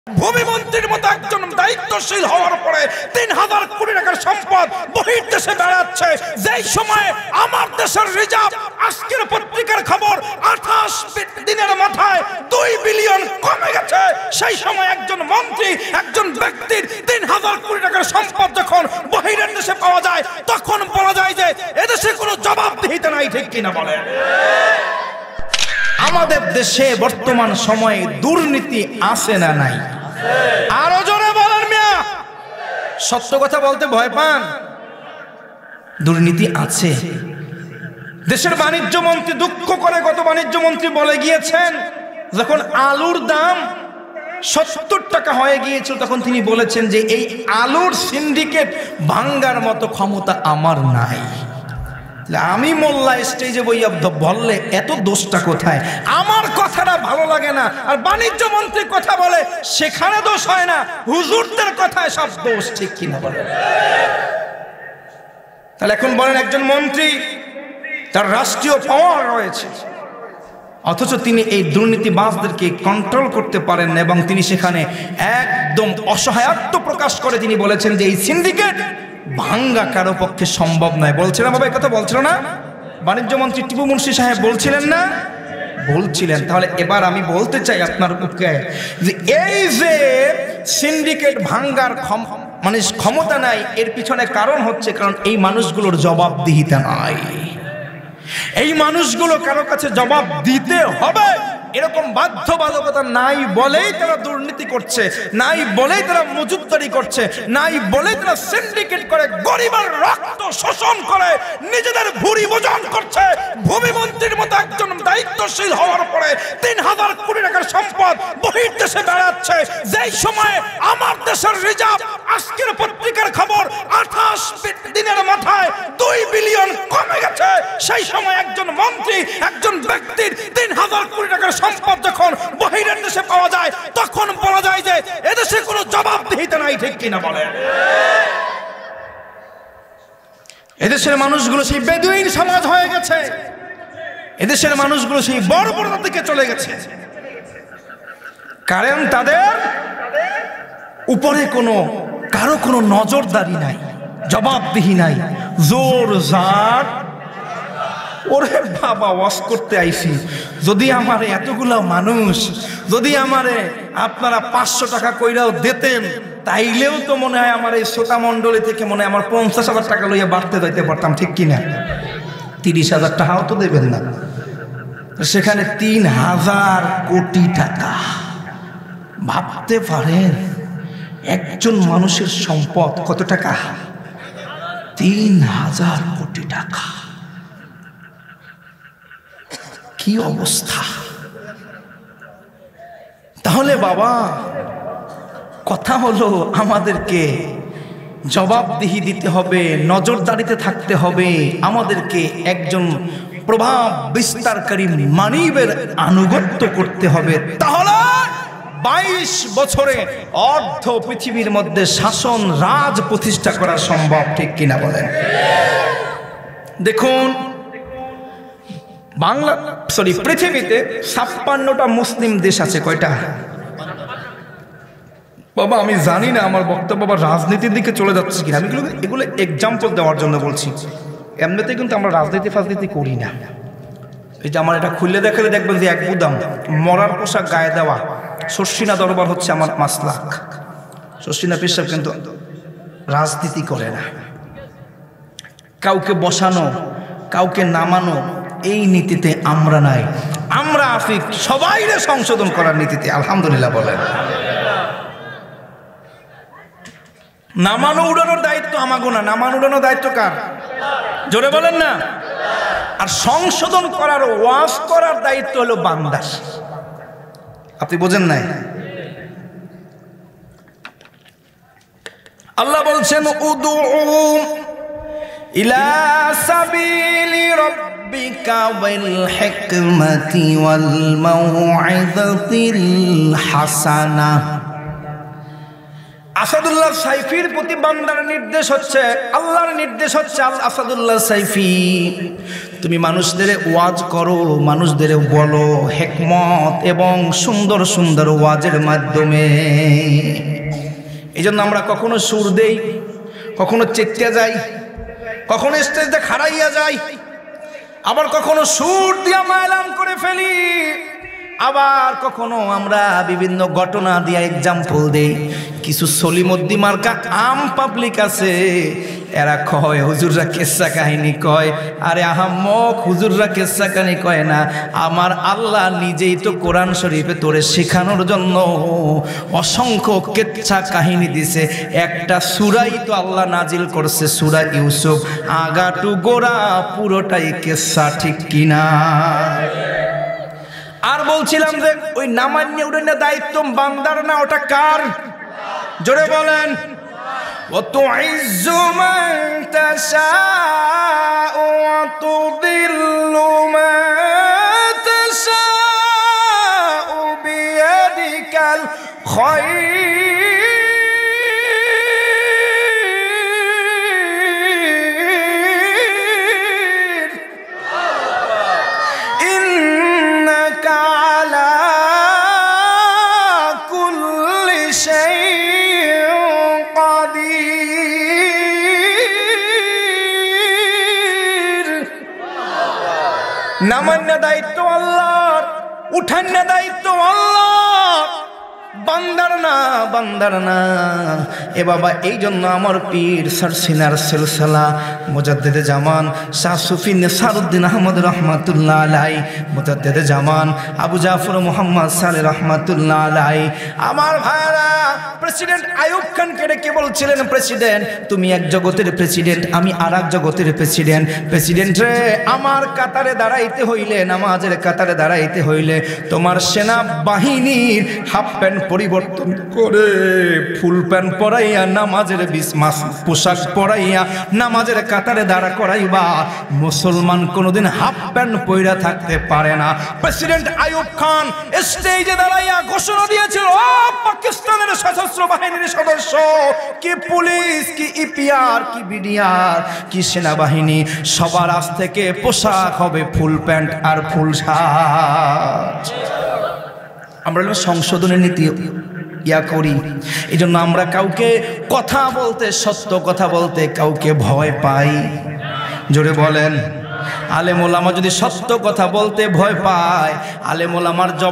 ভূমি মন্ত্রীর মতো একজন দায়িত্বশীল হওয়ার পরে ৩,০০০ কোটি টাকার সম্পদ বহির্দেশে বেড়াচ্ছে। যেই সময়ে আমার দেশের রিজার্ভ, আজকের পত্রিকার খবর, ২৮ দিনের মাথায় ২ বিলিয়ন কমে গেছে। সেই সময় একজন মন্ত্রী, একজন ব্যক্তির ৩,০০০ কোটি টাকার সম্পদ যখন বহিরের দেশে পাওয়া যায়, তখন বলা যায় যে এদেশে কোনো জবাবদিহিতা নাই। ঠিক কিনা বলে? আমাদের দেশে বর্তমান সময়ে দুর্নীতি আছে না নাই? আরো জোরে বলেন মিয়া। সত্য কথা বলতে ভয় পান? দুর্নীতি আছে। দেশের বাণিজ্য মন্ত্রী দুঃখ করে, গত বাণিজ্য মন্ত্রী বলে গিয়েছেন, যখন আলুর দাম ৭০ টাকা হয়ে গিয়েছিল, তখন তিনি বলেছেন যে এই আলুর সিন্ডিকেট ভাঙ্গার মতো ক্ষমতা আমার নাই। আমি মোল্লা স্টেজে বইয়া বললে এত দোষটা কোথায়? আমার কথাটা ভালো লাগে না, আর বাণিজ্য মন্ত্রী কথা বলে সেখানে দোষ হয় না, হুজুরদের কথায় সব দোষ। ঠিক কিনা বলেন? তাহলে এখন বলেন, একজন মন্ত্রী, তার রাষ্ট্রীয় পাওয়ার রয়েছে, অথচ তিনি এই দুর্নীতিবাজদেরকে কন্ট্রোল করতে পারেন না, এবং তিনি সেখানে একদম অসহায়ত্ব প্রকাশ করে তিনি বলেছেন যে এই সিন্ডিকেট ভাঙ্গা কারো পক্ষে সম্ভব নয়। বলছিলেন বাবা, এই কথা বলছিল না বাণিজ্য মন্ত্রী টিপু মুন্সি সাহেব? বলছিলেন না? বলছিলেন। তাহলে এবার আমি বলতে চাই আপনার পক্ষে যে এই যে সিন্ডিকেট ভাঙ্গার ক্ষমতা নাই, এর পিছনে কারণ হচ্ছে কারণ এই মানুষগুলোর জবাবদিহিতা নাই। এই মানুষগুলো কারো কাছে জবাব দিতে হবে এরকম বাধ্যবাধকতা নাই বলেই তারা দুর্নীতি করছে, নাই বলেই তারা মজুতদারি করছে, নাই বলেই তারা সিন্ডিকেট করে, গরিবের রক্ত শোষণ করে, নিজেদের ভুঁড়ি ওজন করছে। ভূমি মন্ত্রীর মতো একজন দায়িত্বশীল হওয়ার পরে ৩,০০০ কোটি টাকার সম্পদ বহির্দেশে বেড়াচ্ছে। যেই সময়ে আমার দেশের রিজার্ভ, আজকের পত্রিকার খবর, ২৮ দিনের মাথায় ২ বিলিয়ন কমে গেছে। সেই সময় একজন মন্ত্রী, একজন ব্যক্তির ৩,০০০ কোটি টাকার সম্পদ যখন বহিরের দেশে পাওয়া যায়, তখন বলা যায় যে এদেশে কোনো জবাবদিহিতা নাই। ঠিক কিনা বলে? এদেশের মানুষগুলো সেই বেদুইন সমাজ হয়ে গেছে, এদেশের মানুষগুলো সেই বর্বরতার দিকে চলে গেছে, কারণ তাদের উপরে কারো কোনো নজরদারি নাই, জবাবদিহি নাই। জোর জার, ওরে বাবা, ওয়াজ করতে আইছি, যদি আমারে এতগুলো মানুষ, যদি আমারে আপনারা ৫০০ টাকা কইরাও দিতেন, তাইলেও তো মনে হয় আমার এই শ্রোতা মণ্ডলী থেকে মনে হয় আমার ৫০,০০০ টাকা লইয়া বাড়তে যাইতে পারতাম। ঠিক কিনা? ৩০,০০০ টাকাও তো দেবেন না, সেখানে ৩,০০০ কোটি টাকা। ভাবতে পারেন একজন মানুষের সম্পদ কত টাকা? ৩,০০০ কোটি টাকা। কি অবস্থা! তাহলে বাবা, কথা হলো আমাদেরকে জবাবদিহি দিতে হবে, নজরদারিতে থাকতে হবে, আমাদেরকে একজন প্রভাব বিস্তারকারী মানবের আনুগত্য করতে হবে। তাহলে ২২ বছরে অর্ধ পৃথিবীর মধ্যে শাসন রাজ প্রতিষ্ঠা করা সম্ভব। ঠিক কিনা বলেন? দেখুন, পৃথিবীতে ৫৬টা মুসলিম দেশ আছে। কয়টা বাবা? আমি জানি না আমার বক্তব্য বা রাজনীতির দিকে চলে যাচ্ছে কিনা। আমি এগুলো এক্সাম্পল দেওয়ার জন্য বলছি, এমনিতে কিন্তু আমরা রাজনীতি করি না। এই যে আমার এটা খুললে দেখালে দেখবেন যে এক বুদাম মরার পোশাক গায়ে দেওয়া, শর্ষিনা দরবার হচ্ছে আমার মাসলাক। শর্ষিনা পেশাব কিন্তু রাজনীতি করে না। কাউকে বসানো, কাউকে নামানো, এই নীতিতে আমরা নাই। আমরা আফিক সবাইরে সংশোধন করার নীতিতে। আলহামদুলিল্লাহ বলেন। নামানো উড়ানোর দায়িত্ব আমাগো না, নামানো উড়ানোর দায়িত্ব কার? জোরে বলেন না। আর সংশোধন করার, ওয়াজ করার দায়িত্ব হলো বান্দার। আপনি বোঝেন নাই? আল্লাহ বলছেন, উদু ইলা সাবিলি রাব্বিকা বিল হিকমাতি ওয়াল মাউইযাতিল হাসানা। আসাদুল্লাহ সাইফির প্রতি বান্দার নির্দেশ হচ্ছে, আল্লাহর নির্দেশ হচ্ছে, আসাদুল্লাহ সাইফি তুমি মানুষদের ওয়াজ করো, মানুষদের বলো হিকমত এবং সুন্দর সুন্দর ওয়াজের মাধ্যমে। এই জন্য আমরা কখনো সুর দেই, কখনো চেকতে যাই, কখনো স্টেজে খাড়াইয়া যাই, আবার কখনো সুর দিয়া মায়লান করে ফেলি, আবার কখনো আমরা বিভিন্ন ঘটনা দিয়া এক্সাম্পল দেই। কিছু সলিমদ্দি মার্কা আম পাবলিক আছে, এরা কয় হুজুররা কেসা কাহিনী কয়। আরে আহাম্মক, হুজুররা কেসা কাহিনী কয় না, আমার আল্লাহ নিজেই তো কোরআন শরীফে তোরে শেখানোর জন্য অসংখ্য কেচ্ছা কাহিনী দিছে। একটা সূরাই তো আল্লাহ নাজিল করছে, সূরা ইউসুফ, আগা টু গোড়া পুরোটাই কেসা, ঠিক কিনা? আর বলছিলাম যে ওই নামান্য উড়ানোর দায়িত্ব বান্দার না, ওটা কার? জোরে বলেন। وَتُعِزُّ مَن تَشَاءُ وَتُذِلُّ مَن تَشَاءُ بِيَدِكَ الْخَيْرُ إِنَّكَ عَلَى كُلِّ شَيْءٍ قدير। নামান্য দায়িত্ব আল্লাহর, উঠান্য দায়িত্ব আল্লাহর, বান্দার না, বান্দার না। এ বাবা, এই জন্য আমার পীর সরসিনার সিলসিলা মুজাদ্দিদে জামান শাহ সুফি নেসারউদ্দিন আহমদ রহমাতুল্লাহ আলাই, মুজাদ্দিদে জামান আবু জাফর মুহাম্মদ সালেহ রহমাতুল্লাহ আলাই, আমার ভাইরা প্রেসিডেন্ট আইয়ুব খানকে ডেকে বলছিলেন, প্রেসিডেন্ট তুমি এক জগতের প্রেসিডেন্ট, আমি আর এক জগতের প্রেসিডেন্ট। প্রেসিডেন্ট রে, আমার কাতারে দাঁড়াইতে হইলে, নামাজের কাতারে দাঁড়াইতে হইলে তোমার সেনা বাহিনীর হাফ প্যান্ট পরিবর্তন করে ফুল প্যান্ট পরাইয়া, নামাজের পোশাক পরাইয়া নামাজের কাতারে দাঁড়া করাইবা। মুসলমান কোনোদিন হাফ প্যান্ট পইরা থাকতে পারে না। প্রেসিডেন্ট আইয়ুব খান স্টেজে দাঁড়াইয়া ঘোষণা দিয়েছিল, ও পাকিস্তানের সশস্ত্র বাহিনীর সদস্য, কি পুলিশ, কি ইপিআর, কি বিডিআর, কি সেনাবাহিনী, সবার আজ থেকে পোশাক হবে ফুল প্যান্ট আর ফুল শার্ট। আমরা সংশোধনের নীতি করি। এই জন্য আমরা কাউকে কথা বলতে, সত্য কথা বলতে কাউকে ভয় পাই। জোরে বলেন। আলেম ওলামা যদি সত্য কথা বলতে ভয় পায়, আলেম ওলামার